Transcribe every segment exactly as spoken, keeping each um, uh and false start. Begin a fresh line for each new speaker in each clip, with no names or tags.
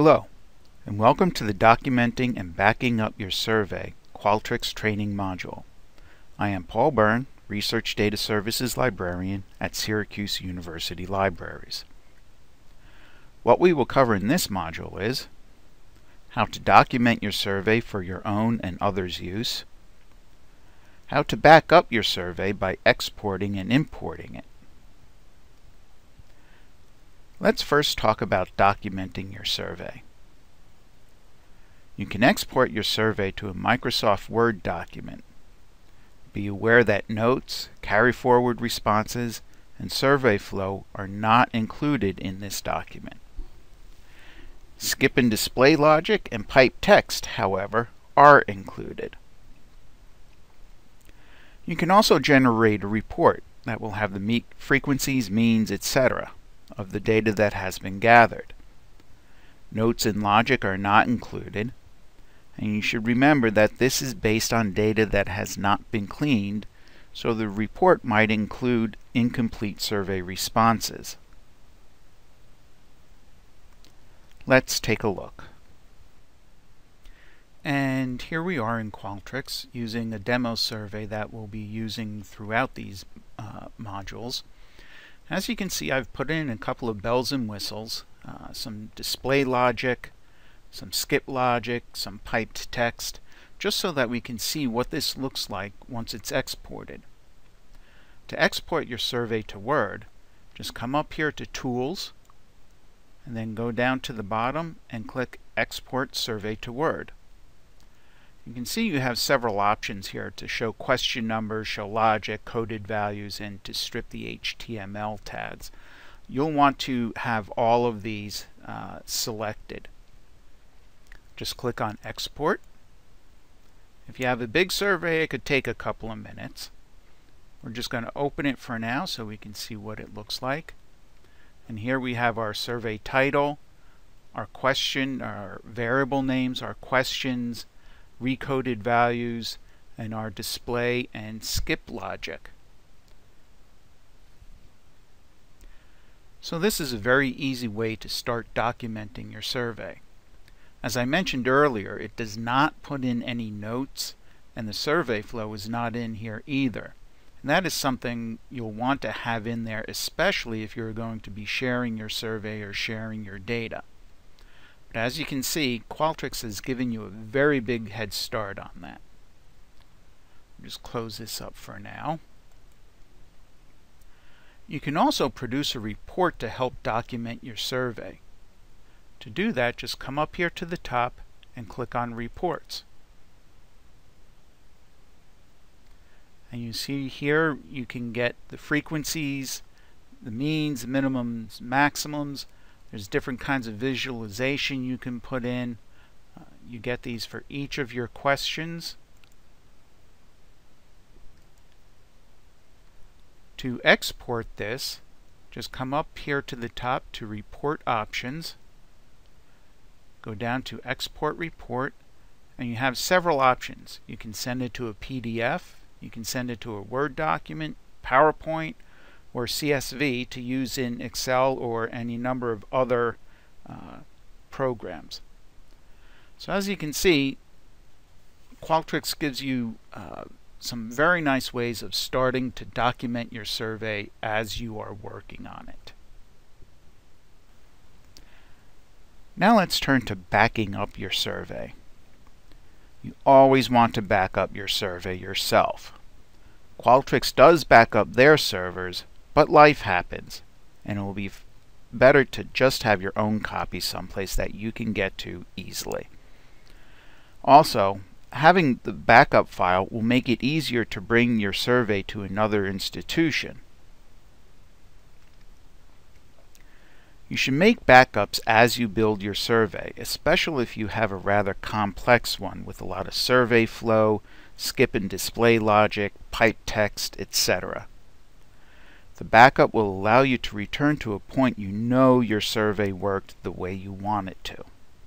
Hello, and welcome to the Documenting and Backing Up Your Survey Qualtrics Training Module. I am Paul Byrne, Research Data Services Librarian at Syracuse University Libraries. What we will cover in this module is how to document your survey for your own and others' use, how to back up your survey by exporting and importing it. Let's first talk about documenting your survey. You can export your survey to a Microsoft Word document. Be aware that notes, carry-forward responses, and survey flow are not included in this document. Skip and display logic and pipe text, however, are included. You can also generate a report that will have the me- frequencies, means, et cetera of the data that has been gathered. Notes and logic are not included, and you should remember that this is based on data that has not been cleaned, so the report might include incomplete survey responses. Let's take a look. And here we are in Qualtrics using a demo survey that we'll be using throughout these uh, modules. As you can see, I've put in a couple of bells and whistles, uh, some display logic, some skip logic, some piped text, just so that we can see what this looks like once it's exported. To export your survey to Word, just come up here to Tools, and then go down to the bottom and click Export Survey to Word. You can see you have several options here to show question numbers, show logic, coded values, and to strip the H T M L tags. You'll want to have all of these uh, selected. Just click on Export. If you have a big survey, it could take a couple of minutes. We're just going to open it for now so we can see what it looks like. And here we have our survey title, our question, our variable names, our questions, recoded values, and our display and skip logic. So this is a very easy way to start documenting your survey. As I mentioned earlier, it does not put in any notes, and the survey flow is not in here either. And that is something you'll want to have in there, especially if you're going to be sharing your survey or sharing your data. But as you can see, Qualtrics has given you a very big head start on that. Just close this up for now. You can also produce a report to help document your survey. To do that, just come up here to the top and click on Reports. And you see here you can get the frequencies, the means, minimums, maximums. There's different kinds of visualization you can put in. Uh, you get these for each of your questions. To export this, just come up here to the top to Report Options. Go down to Export Report, and you have several options. You can send it to a P D F, you can send it to a Word document, PowerPoint, or C S V to use in Excel or any number of other uh, programs. So as you can see, Qualtrics gives you uh, some very nice ways of starting to document your survey as you are working on it. Now let's turn to backing up your survey. You always want to back up your survey yourself. Qualtrics does back up their servers, but life happens, and it will be better to just have your own copy someplace that you can get to easily. Also, having the backup file will make it easier to bring your survey to another institution. You should make backups as you build your survey, especially if you have a rather complex one with a lot of survey flow, skip and display logic, pipe text, et cetera. The backup will allow you to return to a point you know your survey worked the way you want it to.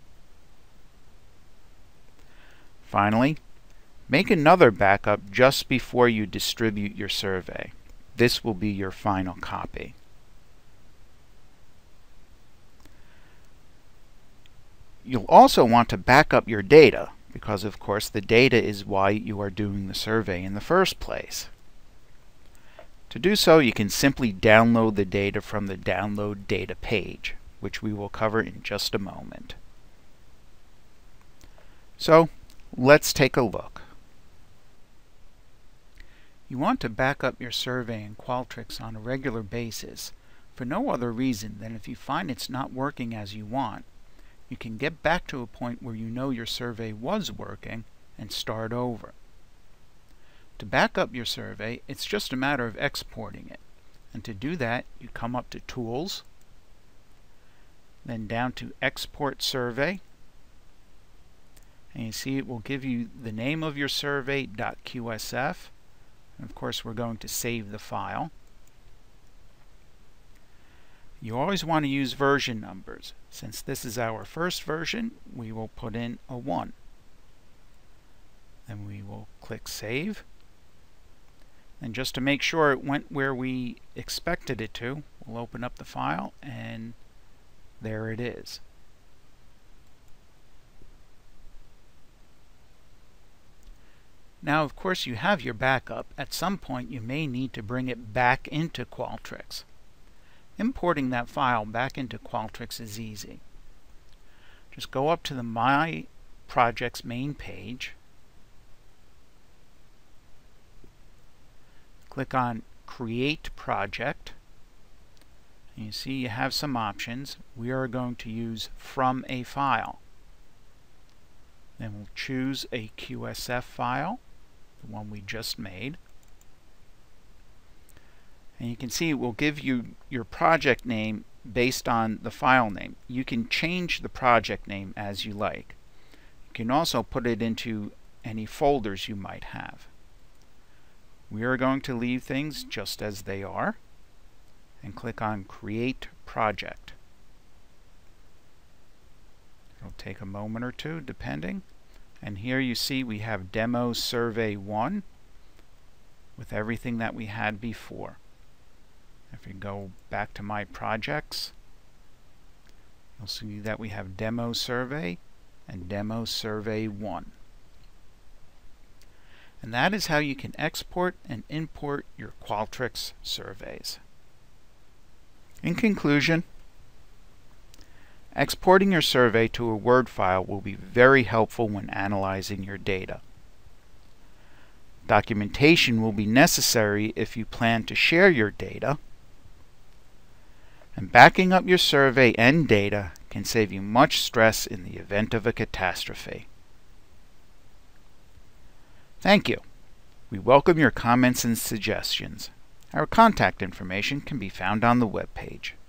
Finally, make another backup just before you distribute your survey. This will be your final copy. You'll also want to back up your data, because of course the data is why you are doing the survey in the first place. To do so, you can simply download the data from the Download Data page, which we will cover in just a moment. So, let's take a look. You want to back up your survey in Qualtrics on a regular basis for no other reason than if you find it's not working as you want, you can get back to a point where you know your survey was working and start over. To back up your survey, it's just a matter of exporting it. And to do that, you come up to Tools, then down to Export Survey, and you see it will give you the name of your survey .qsf, and of course we're going to save the file. You always want to use version numbers. Since this is our first version, we will put in a one. Then we will click Save. And just to make sure it went where we expected it to, we'll open up the file, and there it is. Now, of course, you have your backup. At some point, you may need to bring it back into Qualtrics. Importing that file back into Qualtrics is easy. Just go up to the My Projects main page, click on Create Project, and you see you have some options. We are going to use From a File. Then we'll choose a Q S F file, the one we just made. And you can see it will give you your project name based on the file name. You can change the project name as you like. You can also put it into any folders you might have. We are going to leave things just as they are and click on Create Project. It'll take a moment or two depending. And here you see we have Demo Survey one with everything that we had before. If we go back to My Projects, you'll see that we have Demo Survey and Demo Survey one. And that is how you can export and import your Qualtrics surveys. In conclusion, exporting your survey to a Word file will be very helpful when analyzing your data. Documentation will be necessary if you plan to share your data. And backing up your survey and data can save you much stress in the event of a catastrophe. Thank you. We welcome your comments and suggestions. Our contact information can be found on the web page.